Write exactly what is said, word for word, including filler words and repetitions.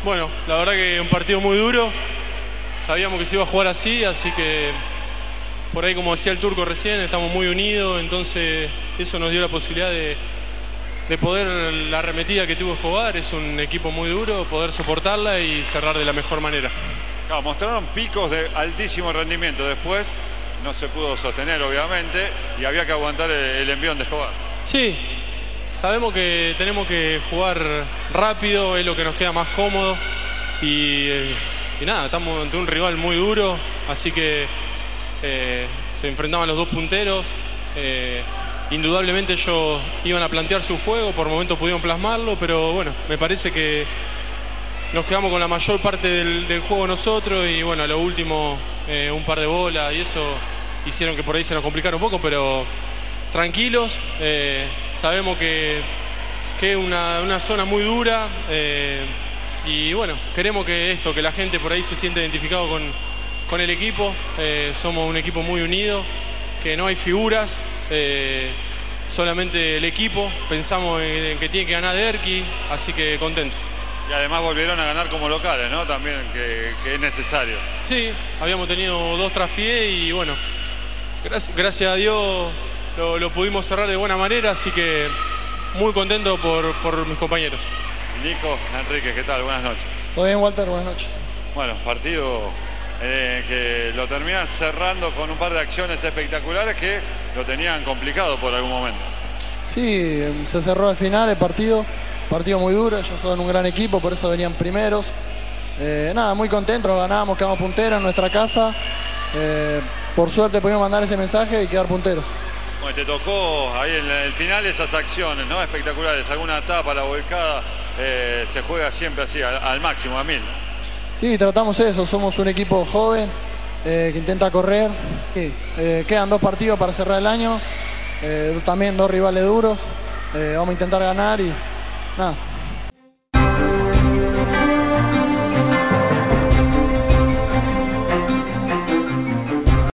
Bueno, la verdad que un partido muy duro. Sabíamos que se iba a jugar así, así que por ahí, como decía el Turco recién, estamos muy unidos, entonces eso nos dio la posibilidad de, de poder, la arremetida que tuvo Escobar, es un equipo muy duro, poder soportarla y cerrar de la mejor manera. No, mostraron picos de altísimo rendimiento, después no se pudo sostener obviamente y había que aguantar el, el envión de Escobar. Sí, sabemos que tenemos que jugar rápido, es lo que nos queda más cómodo y, y nada, estamos ante un rival muy duro, así que eh, se enfrentaban los dos punteros, eh, indudablemente ellos iban a plantear su juego, por momentos pudieron plasmarlo, pero bueno, me parece que nos quedamos con la mayor parte del, del juego nosotros y bueno, a lo último eh, un par de bolas y eso hicieron que por ahí se nos complicara un poco, pero tranquilos, eh, sabemos que, que es una, una zona muy dura eh, y bueno, queremos que esto, que la gente por ahí se sienta identificado con, con el equipo, eh, somos un equipo muy unido, que no hay figuras, eh, solamente el equipo, pensamos en, en que tiene que ganar Derqui, así que contento. Y además volvieron a ganar como locales, ¿no? También, que, que es necesario. Sí, habíamos tenido dos traspiés y bueno, gracias, gracias a Dios lo, lo pudimos cerrar de buena manera, así que muy contento por, por mis compañeros. Nico, Enrique, ¿qué tal? Buenas noches. Todo bien, Walter, buenas noches. Bueno, partido eh, que lo terminan cerrando con un par de acciones espectaculares que lo tenían complicado por algún momento. Sí, se cerró al final el partido. Partido muy duro, ellos son un gran equipo, por eso venían primeros. Eh, nada, muy contentos, ganábamos, quedamos punteros en nuestra casa. Eh, por suerte pudimos mandar ese mensaje y quedar punteros. Bueno, te tocó ahí en el final esas acciones, ¿no? Espectaculares, alguna tapa, la volcada, eh, se juega siempre así, al, al máximo, a mil. Sí, tratamos eso, somos un equipo joven eh, que intenta correr. Sí, eh, quedan dos partidos para cerrar el año, eh, también dos rivales duros. Eh, vamos a intentar ganar y nada,